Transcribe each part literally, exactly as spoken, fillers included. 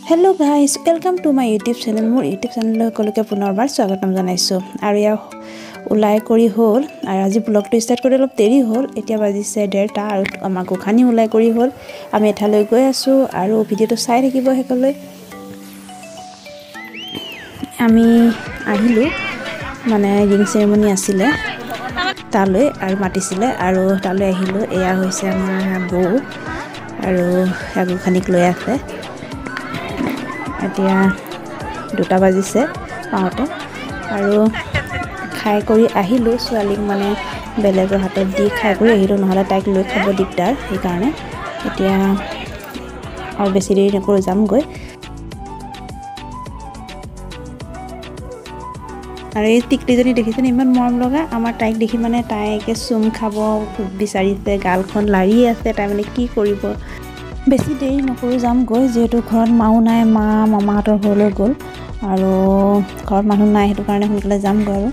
Hello guys, welcome to my YouTube channel. More YouTube channel সকলোকে পুনৰবাৰ স্বাগতম জনাইছো আৰু ইয়া উলাই কৰি হ'ল আৰু আজি ব্লগটো ষ্টাৰ্ট কৰি অলপ দেৰি হ'ল এতিয়া বাজিছে ডেৰটা আৰু আমাৰ গোখানি উলাই কৰি হ'ল আমি এঠালৈ গৈ আছো আৰু ভিডিওটো চাই থাকিব হেকলৈ আমি আহিলো মানে ৰিং সেৰেমনি আছিল তালৈ আৰু মাতিছিলে আৰু তালৈ আহিলো এয়া হৈছে আমাৰ বৌ আৰু গোখানিক লৈ আছে এতিয়া দুটা বাজিছে পাওঁতে আৰু খাই কৰি আহিলো ছোৱালীক মানে বেলেগৰ হাতত দি খাই কৰি আহিলো নহলে তাইক লৈ খাব দিগদাৰ এই কাৰণে এতিয়া আৰু বেছি দেৰি নকৰো যাম গৈ আৰু এই টিকলিজনী দেখিছেনে ইমান মৰম লগা আমাৰ তাইক দেখি মানে তাইকে চুম খাব বিচাৰিছে গালখন লাৰি আছে তাই মানে কি কৰিব বেছি দেৰি নকৰো যাম গৈ যেহেতু ঘৰত মাও নাই মা মামাহঁতৰ ঘৰলৈ গ'ল আৰু ঘৰত মানুহ নাই হেতু কাৰণে সোনকালে যাম গৈ আৰু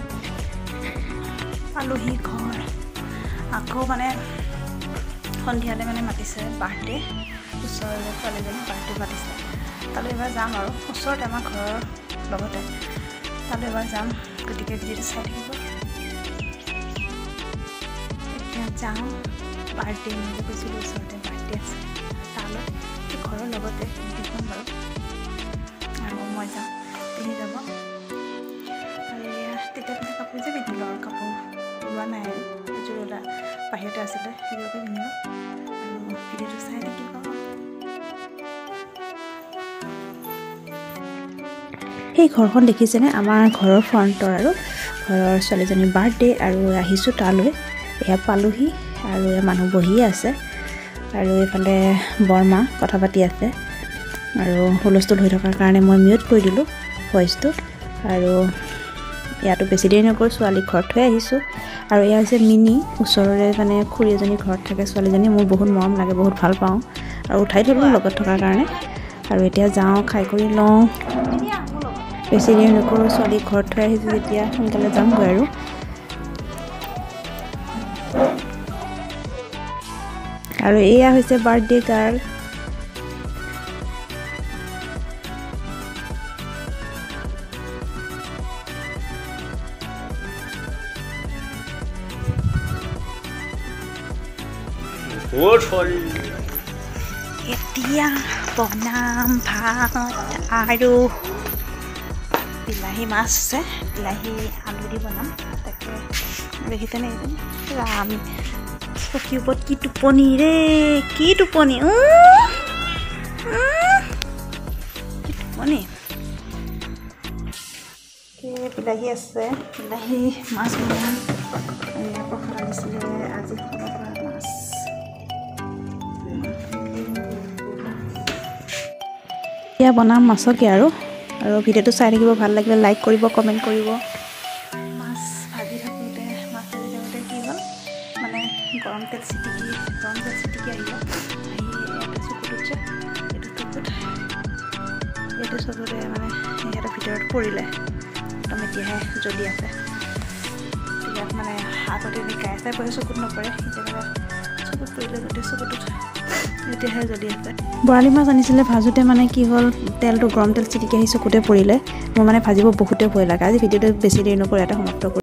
আলহী ঘৰ আকৌ মানে সন্ধিয়ালে মানে মাতিছে বাৰ্থডে ওচৰৰে ছোৱালীজনী বাৰ্থডে মাতিছে তালৈ এবাৰ যাম আৰু ওচৰতে আমাৰ ঘৰৰ লগতে তালৈ এবাৰ যাম গতিকে ভিডিঅ'টো চাই থাকিব এতিয়া যাওঁ বাৰ্থডে নিজে কৈছিলোঁ ওচৰতে বাৰ্থডে আছে তালৈ ঘৰৰ লগতে দেখোন বাৰু আৰু মই যাম পিন্ধি যাব আৰু এয়া তেতিয়া পিন্ধা কাপোৰ যে পিন্ধিলোঁ আৰু কাপোৰ লোৱা নাই আৰু এযোৰ ওলা বাহিৰতে আছিলে সেইযোৰকে পিন্ধিলোঁ আৰু ভিডিঅ'টো চাই থাকিব সেই ঘৰখন দেখিছেনে আমাৰ ঘৰৰ ফ্ৰণ্টৰ আৰু ঘৰৰ ছোৱালীজনীৰ বাৰ্থডে আৰু আহিছোঁ তালৈ এয়া পালোহি আৰু এয়া মানুহ বহি আছে আৰু এফালে বৰমা কথা পাতি আছে আৰু হুলস্থুল হৈ থকাৰ কাৰণে মই মিউট কৰি দিলোঁ ভইচটো আৰু ইয়াতো বেছি দেৰি নকৰোঁ ছোৱালীক ঘৰত থৈ আহিছোঁ আৰু এয়া হৈছে মিনি ওচৰৰে মানে খুৰী এজনী ঘৰত থাকে ছোৱালীজনী মোৰ বহুত মৰম লাগে বহুত ভাল পাওঁ আৰু উঠাই থ'লোঁ লগত থকাৰ কাৰণে আৰু এতিয়া যাওঁ খাই কৰি লওঁ বেছি দেৰি নকৰোঁ ছোৱালীক ঘৰত থৈ আহিছোঁ যেতিয়া সোনকালে যামগৈ আৰু আৰু এয়া হৈছে বাৰ্থডে গাৰ্ল এতিয়া বনাম ভাত আৰু বিলাহী মাছ আছে বিলাহী আলু দি বনাম তাকে দেখিছেনে ৰাম চকীৰ ওপৰত কি টোপনি ৰে কি টোপনি কি টোপনি বিলাহী আছে বিলাহী মাছ বনাম আকৌ আনিছিলে আজি খাব পৰা মাছ এতিয়া বনাম মাছকে আৰু আৰু ভিডিঅ'টো চাই থাকিব ভাল লাগিলে লাইক কৰিব কমেণ্ট কৰিব মাছ ভাজি থাকোঁতে মাছ ভাজি থাকোঁতে কি হ'ল মানে গৰম তেল চিটিকি গৰম তেল চিটিকি আহিব আহি এটা চকুটোত যে এইটো চকুত এইটো চকুতে মানে সিহঁতৰ ভিতৰত পৰিলে একদম এতিয়াহে জ্বলি আছে ইয়াত মানে আগতে গাই চাই পৰে চকুত নপৰে এতিয়া চকুত পৰিলে গোটেই চকুটোত এতিয়াহে জ্বলি আছে বৰালি মাছ আনিছিলে ভাজোতে মানে কি হ'ল তেলটো গৰম তেল চিটিকি আহি চকুতে পৰিলে মোৰ মানে ভাজিব বহুতে ভয় লাগে আজি ভিডিঅ'টো বেছি দেৰি নকৰোঁ এটা সমাপ্ত কৰোঁ